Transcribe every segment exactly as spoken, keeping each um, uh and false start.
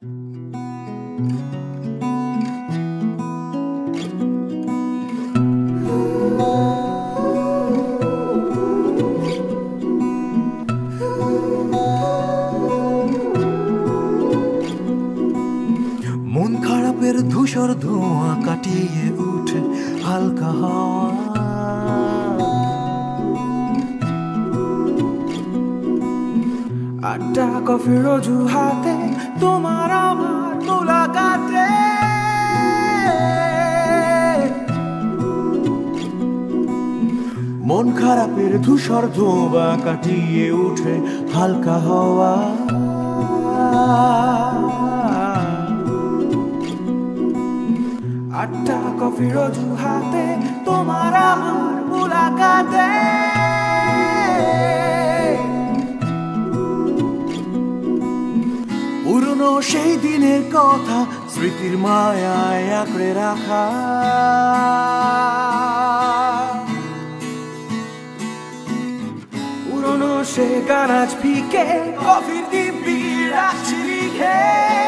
মন খারাপের ধূসর ধোঁয়া কাটিয়ে উঠে হালকা হাওয়া, আড্ডা কফির অজুহাতে তোমার আমার মোলাকাতে মন খারাপের ধূসর ধোঁয়া কাটিয়ে উঠে হালকা হাওয়া, আড্ডা কফির অজুহাতে তোমার আমার মোলাকাতে পুরনো সেই দিনের কথা স্মৃতির মায়ায় আঁকড়ে রাখা, পুরনো সে গান আজ ফিকে কফির দিব্যি রাখছি লিখে,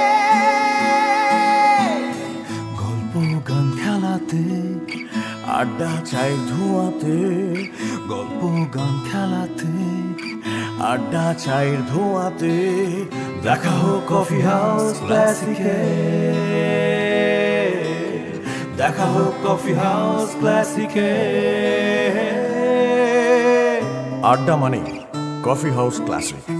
গল্প গান খেলাতে আড্ডা চায়ের ধোঁয়াতে, গল্প গান খেলাতে আড্ডা চায়ের ধোঁয়াতে দেখা হোক কফি হাউস ক্লাসিকে, দেখা হোক কফি হাউস ক্লাসিকে। আড্ডা মানে কফি হাউস ক্লাসিক।